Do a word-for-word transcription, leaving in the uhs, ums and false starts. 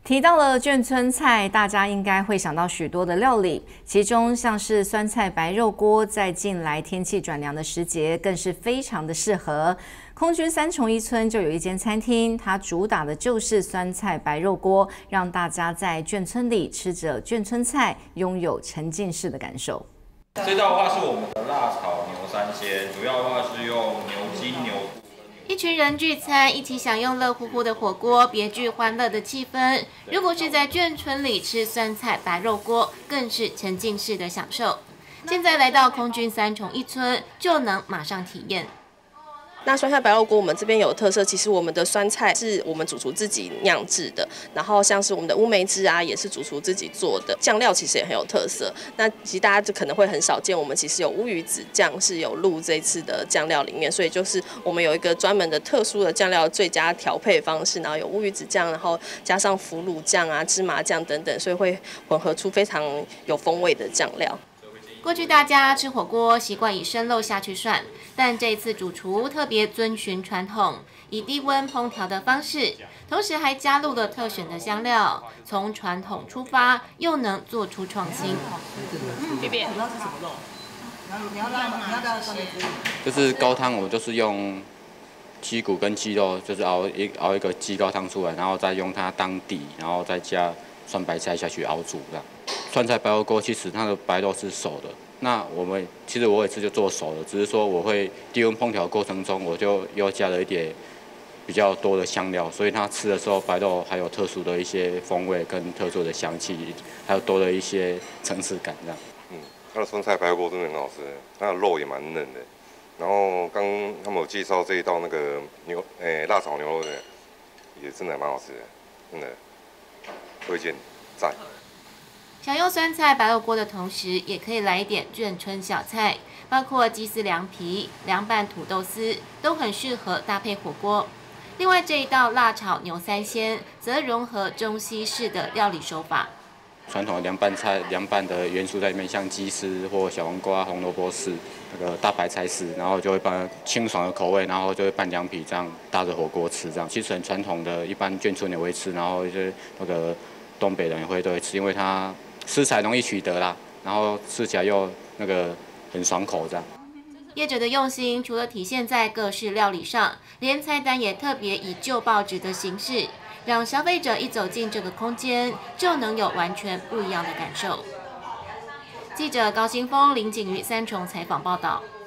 提到了眷村菜，大家应该会想到许多的料理，其中像是酸菜白肉锅，在近来天气转凉的时节，更是非常的适合。空军三重一村就有一间餐厅，它主打的就是酸菜白肉锅，让大家在眷村里吃着眷村菜，拥有沉浸式的感受。 这道的话是我们的辣炒牛三鲜，主要的话是用牛筋、牛骨。 一群人聚餐，一起享用热乎乎的火锅，别具欢乐的气氛。如果是在眷村里吃酸菜白肉锅，更是沉浸式的享受。现在来到空军三重一村，就能马上体验。 那酸菜白肉锅我们这边有特色，其实我们的酸菜是我们主厨自己酿制的，然后像是我们的乌梅汁啊，也是主厨自己做的，酱料其实也很有特色。那其实大家就可能会很少见，我们其实有乌鱼子酱是有入这次的酱料里面，所以就是我们有一个专门的特殊的酱料最佳调配方式，然后有乌鱼子酱，然后加上腐乳酱啊、芝麻酱等等，所以会混合出非常有风味的酱料。 过去大家吃火锅习惯以生肉下去涮，但这次主厨特别遵循传统，以低温烹调的方式，同时还加入了特选的香料，从传统出发，又能做出创新。 嗯，便便，主要是什么肉？你要让你要让就是高汤，我就是用鸡骨跟鸡肉，就是熬一熬一个鸡高汤出来，然后再用它当底，然后再加酸白菜下去熬煮这样。酸菜白肉锅其实它的白肉是熟的，那我们其实我也是就做熟的，只是说我会低温烹调过程中，我就又加了一点比较多的香料，所以它吃的时候白肉还有特殊的一些风味跟特殊的香气，还有多了一些层次感这样。 嗯，它的酸菜白肉锅真的很好吃，它的肉也蛮嫩的。然后刚他们有介绍这一道那个牛诶、欸、辣炒牛肉的，也真的蛮好吃的，真的推荐赞。 享用酸菜白肉锅的同时，也可以来一点眷村小菜，包括鸡丝凉皮、凉拌土豆丝，都很适合搭配火锅。另外这一道辣炒牛三鲜，则融合中西式的料理手法。 传统的凉拌菜，凉拌的元素在里面，像鸡丝或小黄瓜、红萝卜丝、那个大白菜丝，然后就会拌清爽的口味，然后就会拌凉皮，这样搭着火锅吃，这样其实很传统的，一般眷村也会吃，然后就是那个东北人也会都会吃，因为它食材容易取得啦，然后吃起来又那个很爽口这样。 业者的用心，除了体现在各式料理上，连菜单也特别以旧报纸的形式，让消费者一走进这个空间，就能有完全不一样的感受。记者高新峰、林景瑜三重采访报道。